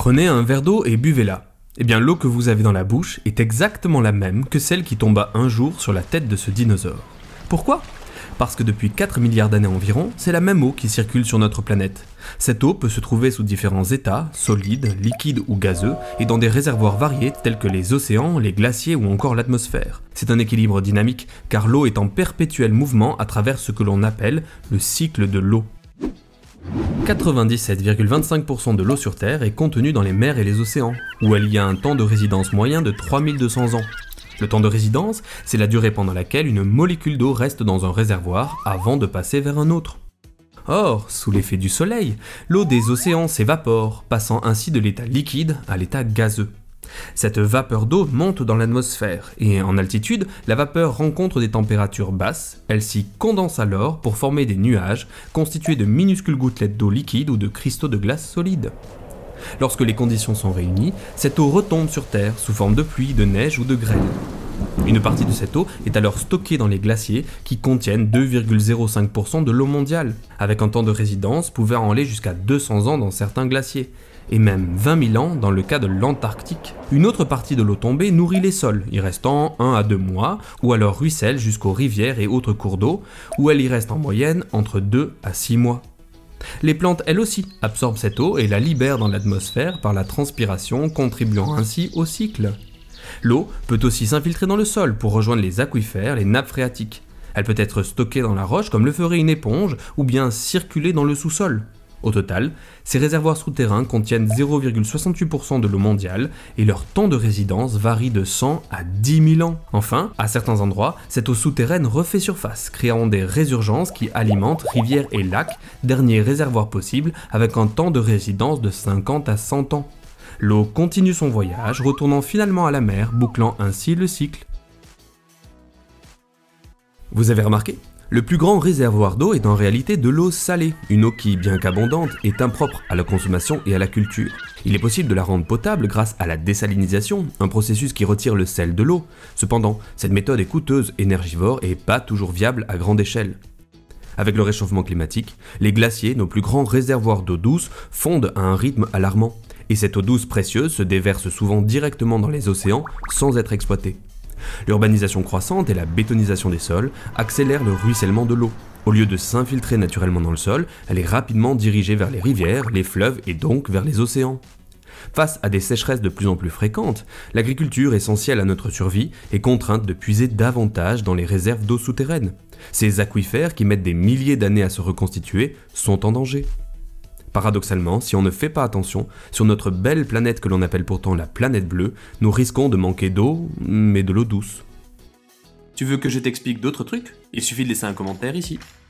Prenez un verre d'eau et buvez-la. Eh bien, l'eau que vous avez dans la bouche est exactement la même que celle qui tomba un jour sur la tête de ce dinosaure. Pourquoi ? Parce que depuis 4 milliards d'années environ, c'est la même eau qui circule sur notre planète. Cette eau peut se trouver sous différents états, solides, liquides ou gazeux, et dans des réservoirs variés tels que les océans, les glaciers ou encore l'atmosphère. C'est un équilibre dynamique, car l'eau est en perpétuel mouvement à travers ce que l'on appelle le cycle de l'eau. 97,25% de l'eau sur Terre est contenue dans les mers et les océans, où il y a un temps de résidence moyen de 3200 ans. Le temps de résidence, c'est la durée pendant laquelle une molécule d'eau reste dans un réservoir avant de passer vers un autre. Or, sous l'effet du soleil, l'eau des océans s'évapore, passant ainsi de l'état liquide à l'état gazeux. Cette vapeur d'eau monte dans l'atmosphère, et en altitude, la vapeur rencontre des températures basses, elle s'y condense alors pour former des nuages constitués de minuscules gouttelettes d'eau liquide ou de cristaux de glace solides. Lorsque les conditions sont réunies, cette eau retombe sur Terre sous forme de pluie, de neige ou de grêle. Une partie de cette eau est alors stockée dans les glaciers qui contiennent 2,05% de l'eau mondiale, avec un temps de résidence pouvant aller jusqu'à 200 ans dans certains glaciers, et même 20 000 ans dans le cas de l'Antarctique. Une autre partie de l'eau tombée nourrit les sols, y restant 1 à 2 mois, ou alors ruisselle jusqu'aux rivières et autres cours d'eau, où elle y reste en moyenne entre 2 à 6 mois. Les plantes, elles aussi, absorbent cette eau et la libèrent dans l'atmosphère par la transpiration, contribuant ainsi au cycle. L'eau peut aussi s'infiltrer dans le sol pour rejoindre les aquifères, les nappes phréatiques. Elle peut être stockée dans la roche comme le ferait une éponge, ou bien circuler dans le sous-sol. Au total, ces réservoirs souterrains contiennent 0,68% de l'eau mondiale et leur temps de résidence varie de 100 à 10 000 ans. Enfin, à certains endroits, cette eau souterraine refait surface, créant des résurgences qui alimentent rivières et lacs, derniers réservoirs possibles avec un temps de résidence de 50 à 100 ans. L'eau continue son voyage, retournant finalement à la mer, bouclant ainsi le cycle. Vous avez remarqué ? Le plus grand réservoir d'eau est en réalité de l'eau salée, une eau qui, bien qu'abondante, est impropre à la consommation et à la culture. Il est possible de la rendre potable grâce à la désalinisation, un processus qui retire le sel de l'eau. Cependant, cette méthode est coûteuse, énergivore et pas toujours viable à grande échelle. Avec le réchauffement climatique, les glaciers, nos plus grands réservoirs d'eau douce, fondent à un rythme alarmant. Et cette eau douce précieuse se déverse souvent directement dans les océans sans être exploitée. L'urbanisation croissante et la bétonisation des sols accélèrent le ruissellement de l'eau. Au lieu de s'infiltrer naturellement dans le sol, elle est rapidement dirigée vers les rivières, les fleuves et donc vers les océans. Face à des sécheresses de plus en plus fréquentes, l'agriculture essentielle à notre survie est contrainte de puiser davantage dans les réserves d'eau souterraines. Ces aquifères, qui mettent des milliers d'années à se reconstituer, sont en danger. Paradoxalement, si on ne fait pas attention, sur notre belle planète que l'on appelle pourtant la planète bleue, nous risquons de manquer d'eau, mais de l'eau douce. Tu veux que je t'explique d'autres trucs ? Il suffit de laisser un commentaire ici.